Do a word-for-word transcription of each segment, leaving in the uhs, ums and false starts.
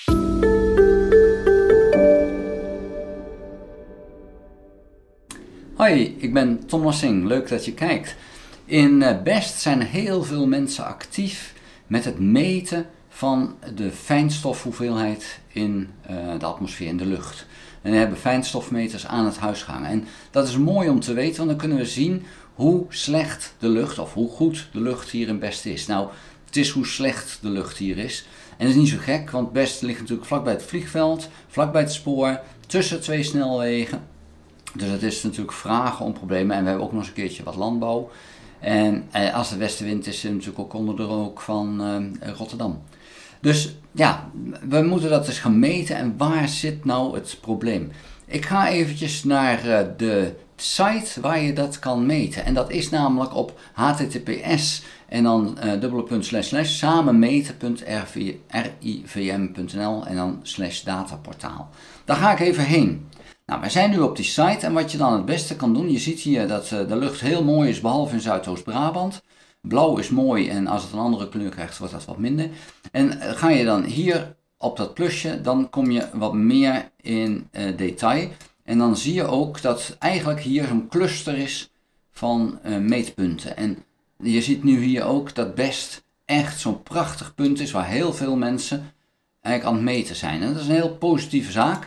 Hoi, ik ben Tom Lassing, leuk dat je kijkt. In BEST zijn heel veel mensen actief met het meten van de fijnstofhoeveelheid in uh, de atmosfeer, in de lucht. En we hebben fijnstofmeters aan het huis gehangen. En dat is mooi om te weten, want dan kunnen we zien hoe slecht de lucht, of hoe goed de lucht hier in BEST is. Nou, het is hoe slecht de lucht hier is. En dat is niet zo gek, want BEST ligt natuurlijk vlakbij het vliegveld, vlakbij het spoor, tussen twee snelwegen. Dus het is natuurlijk vragen om problemen en we hebben ook nog eens een keertje wat landbouw. En eh, als de westenwind is, zit natuurlijk ook onder de rook van eh, Rotterdam. Dus ja, we moeten dat eens gaan meten en waar zit nou het probleem? Ik ga eventjes naar uh, de site waar je dat kan meten. En dat is namelijk op h t t p s en dan uh, dubbele punt slash slash samenmeten punt r i v m punt n l en dan slash dataportaal. Daar ga ik even heen. Nou, we zijn nu op die site en wat je dan het beste kan doen, je ziet hier dat uh, de lucht heel mooi is, behalve in Zuidoost-Brabant. Blauw is mooi en als het een andere kleur krijgt, wordt dat wat minder. En uh, ga je dan hier op dat plusje, dan kom je wat meer in uh, detail. En dan zie je ook dat eigenlijk hier zo'n cluster is van uh, meetpunten. En je ziet nu hier ook dat BEST echt zo'n prachtig punt is waar heel veel mensen eigenlijk aan het meten zijn. En dat is een heel positieve zaak.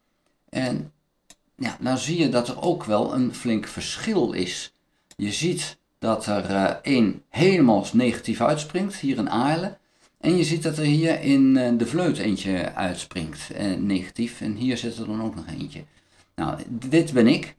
En ja, nou zie je dat er ook wel een flink verschil is. Je ziet dat er uh, één helemaal negatief uitspringt, hier in Aarlen. En je ziet dat er hier in uh, de Vleut eentje uitspringt, uh, negatief. En hier zit er dan ook nog eentje. Nou, dit ben ik,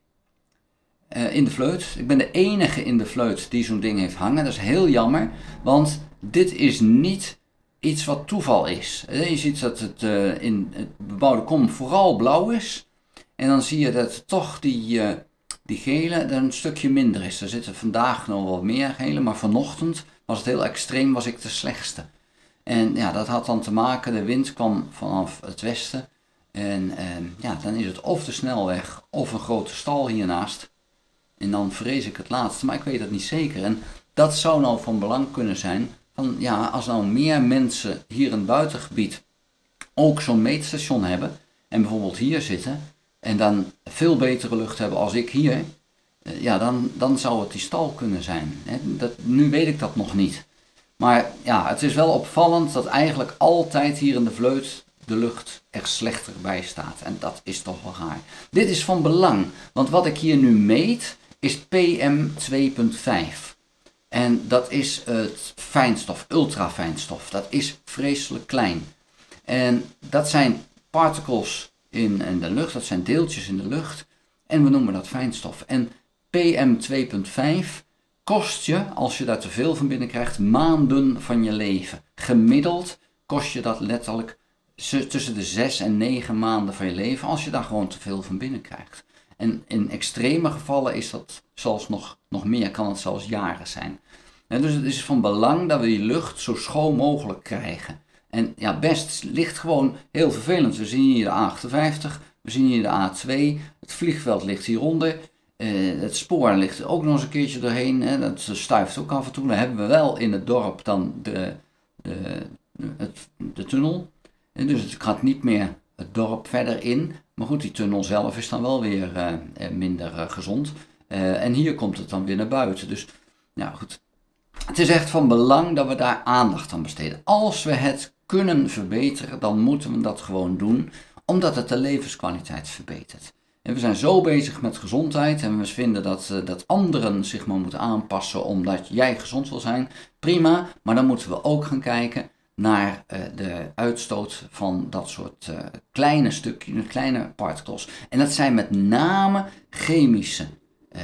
uh, in de Vleut. Ik ben de enige in de Vleut die zo'n ding heeft hangen. Dat is heel jammer, want dit is niet iets wat toeval is. Je ziet dat het uh, in het bebouwde kom vooral blauw is. En dan zie je dat toch die, uh, die gele er een stukje minder is. Er zitten vandaag nog wat meer gele, maar vanochtend was het heel extreem, was ik de slechtste. En ja, dat had dan te maken, de wind kwam vanaf het westen. En uh, ja, dan is het of de snelweg of een grote stal hiernaast. En dan vrees ik het laatste, maar ik weet het niet zeker. En dat zou nou van belang kunnen zijn. Van, ja, als nou meer mensen hier in het buitengebied ook zo'n meetstation hebben. En bijvoorbeeld hier zitten. En dan veel betere lucht hebben als ik hier. Ja, dan, dan zou het die stal kunnen zijn. Dat, nu weet ik dat nog niet. Maar ja, het is wel opvallend dat eigenlijk altijd hier in de Vleut de lucht er slechter bij staat. En dat is toch wel raar. Dit is van belang, want wat ik hier nu meet is P M twee punt vijf. En dat is het fijnstof, ultrafijnstof. Dat is vreselijk klein. En dat zijn particles in, in de lucht, dat zijn deeltjes in de lucht. En we noemen dat fijnstof. En P M twee punt vijf kost je, als je daar te veel van binnen krijgt, maanden van je leven. Gemiddeld kost je dat letterlijk tussen de zes en negen maanden van je leven, als je daar gewoon te veel van binnen krijgt. En in extreme gevallen is dat zelfs nog, nog meer, kan het zelfs jaren zijn. En dus het is van belang dat we die lucht zo schoon mogelijk krijgen. En ja, BEST ligt gewoon heel vervelend. We zien hier de A achtenvijftig, we zien hier de A twee, het vliegveld ligt hieronder. Uh, het spoor ligt er ook nog eens een keertje doorheen, hè. Dat stuift ook af en toe. Dan hebben we wel in het dorp dan de, de, het, de tunnel. En dus het gaat niet meer het dorp verder in. Maar goed, die tunnel zelf is dan wel weer uh, minder uh, gezond. Uh, en hier komt het dan weer naar buiten. Dus ja, goed. Het is echt van belang dat we daar aandacht aan besteden. Als we het kunnen verbeteren, dan moeten we dat gewoon doen. Omdat het de levenskwaliteit verbetert. En we zijn zo bezig met gezondheid en we vinden dat, uh, dat anderen zich maar moeten aanpassen omdat jij gezond wil zijn. Prima, maar dan moeten we ook gaan kijken naar uh, de uitstoot van dat soort uh, kleine stukjes, kleine particles. En dat zijn met name chemische uh,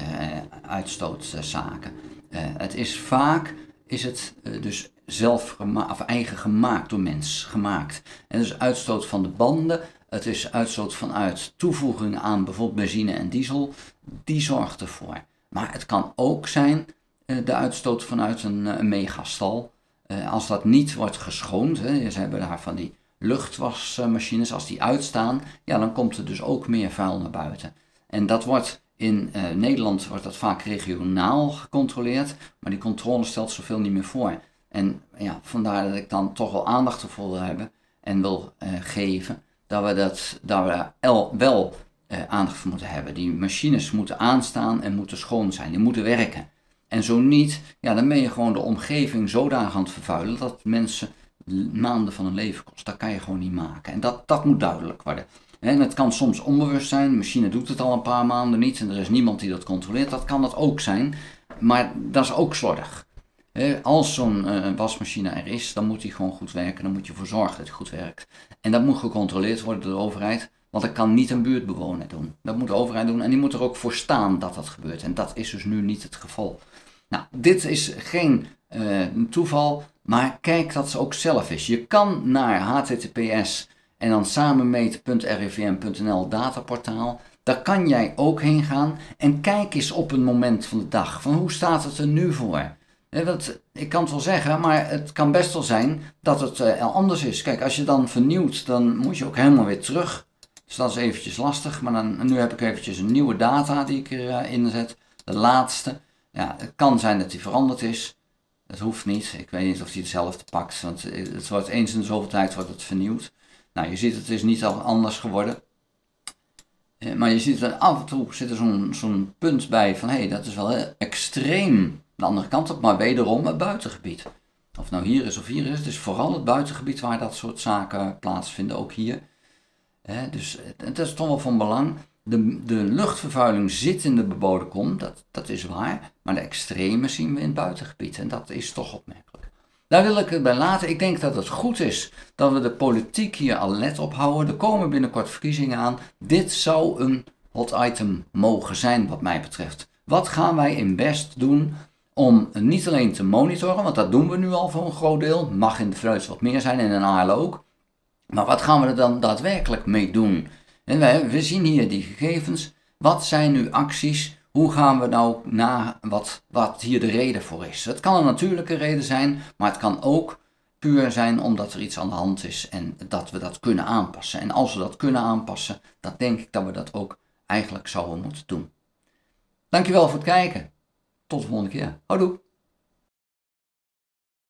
uitstootzaken. Uh, het is vaak is het uh, dus zelf gemaakt, of eigen gemaakt door mens gemaakt. En dus uitstoot van de banden. Het is uitstoot vanuit toevoeging aan bijvoorbeeld benzine en diesel. Die zorgt ervoor. Maar het kan ook zijn uh, de uitstoot vanuit een, uh, een megastal. Uh, als dat niet wordt geschoond, hè, ze hebben daar van die luchtwasmachines, als die uitstaan, ja, dan komt er dus ook meer vuil naar buiten. En dat wordt in uh, Nederland wordt dat vaak regionaal gecontroleerd, maar die controle stelt zoveel niet meer voor. En ja, vandaar dat ik dan toch wel aandacht ervoor wil hebben. en wil uh, geven, dat we, dat, dat we daar wel uh, aandacht voor moeten hebben. Die machines moeten aanstaan en moeten schoon zijn, die moeten werken. En zo niet, ja, dan ben je gewoon de omgeving zodanig aan het vervuilen dat mensen maanden van hun leven kost. Dat kan je gewoon niet maken. En dat, dat moet duidelijk worden. En het kan soms onbewust zijn, de machine doet het al een paar maanden niet en er is niemand die dat controleert. Dat kan dat ook zijn, maar dat is ook slordig. Als zo'n uh, wasmachine er is, dan moet die gewoon goed werken. Dan moet je ervoor zorgen dat die goed werkt. En dat moet gecontroleerd worden door de overheid, want dat kan niet een buurtbewoner doen. Dat moet de overheid doen en die moet er ook voor staan dat dat gebeurt. En dat is dus nu niet het geval. Nou, dit is geen uh, toeval, maar kijk dat het ook zelf is. Je kan naar h t t p s en dan samenmeten punt r i v m punt n l dataportaal. Daar kan jij ook heen gaan en kijk eens op een moment van de dag. Van hoe staat het er nu voor? Ja, dat, ik kan het wel zeggen, maar het kan best wel zijn dat het uh, anders is. Kijk, als je dan vernieuwt, dan moet je ook helemaal weer terug. Dus dat is eventjes lastig. Maar dan, nu heb ik eventjes een nieuwe data die ik erin uh, zet. De laatste. Ja, het kan zijn dat die veranderd is. Dat hoeft niet. Ik weet niet of die hetzelfde pakt. Want het wordt eens in de zoveel tijd wordt het vernieuwd. Nou, je ziet het is niet al anders geworden. Uh, maar je ziet er af en toe zit er zo'n zo'n punt bij van hé, hey, dat is wel uh, extreem. De andere kant op, maar wederom het buitengebied. Of nou hier is of hier is, het is vooral het buitengebied waar dat soort zaken plaatsvinden, ook hier. He, dus het is toch wel van belang. De, de luchtvervuiling zit in de bebouwde kom, dat, dat is waar. Maar de extreme zien we in het buitengebied en dat is toch opmerkelijk. Daar wil ik het bij laten. Ik denk dat het goed is dat we de politiek hier al let op houden. Er komen binnenkort verkiezingen aan. Dit zou een hot item mogen zijn wat mij betreft. Wat gaan wij in Best doen om niet alleen te monitoren, want dat doen we nu al voor een groot deel, mag in de Vleutes wat meer zijn en in Aarle ook. Maar wat gaan we er dan daadwerkelijk mee doen? En wij, we zien hier die gegevens. Wat zijn nu acties? Hoe gaan we nou na wat, wat hier de reden voor is? Het kan een natuurlijke reden zijn, maar het kan ook puur zijn omdat er iets aan de hand is en dat we dat kunnen aanpassen. En als we dat kunnen aanpassen, dan denk ik dat we dat ook eigenlijk zouden moeten doen. Dankjewel voor het kijken. Tot de volgende keer. Houdoe.